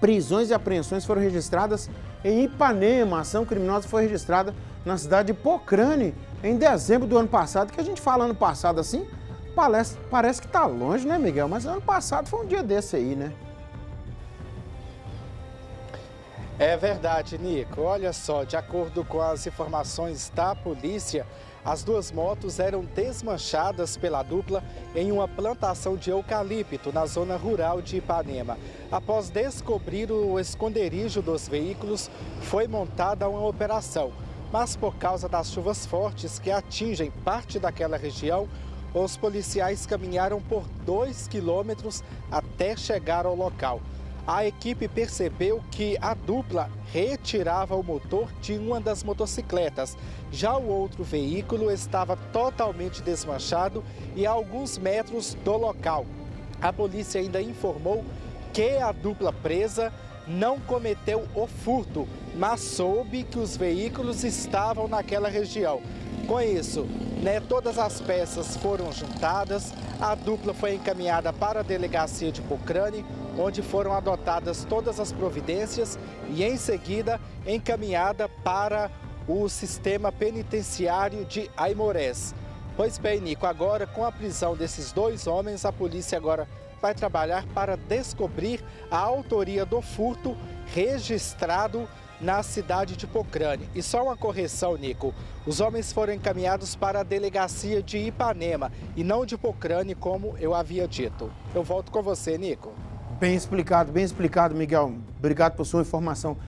prisões e apreensões foram registradas em Ipanema. A ação criminosa foi registrada na cidade de Pocrane em dezembro do ano passado. Que a gente fala ano passado assim, parece que tá longe, né, Miguel? Mas ano passado foi um dia desse aí, né? É verdade, Nico. Olha só, de acordo com as informações da polícia, as duas motos eram desmanchadas pela dupla em uma plantação de eucalipto na zona rural de Ipanema. Após descobrir o esconderijo dos veículos, foi montada uma operação. Mas por causa das chuvas fortes que atingem parte daquela região, os policiais caminharam por 2 quilômetros até chegar ao local. A equipe percebeu que a dupla retirava o motor de uma das motocicletas. Já o outro veículo estava totalmente desmanchado e a alguns metros do local. A polícia ainda informou que a dupla presa não cometeu o furto, mas soube que os veículos estavam naquela região. Com isso, todas as peças foram juntadas, a dupla foi encaminhada para a delegacia de Pocrane, onde foram adotadas todas as providências e, em seguida, encaminhada para o sistema penitenciário de Aimorés. Pois bem, Nico, agora com a prisão desses dois homens, a polícia agora vai trabalhar para descobrir a autoria do furto registrado na cidade de Pocrane. E só uma correção, Nico, os homens foram encaminhados para a delegacia de Ipanema e não de Pocrane, como eu havia dito. Eu volto com você, Nico. Bem explicado, Miguel. Obrigado por sua informação.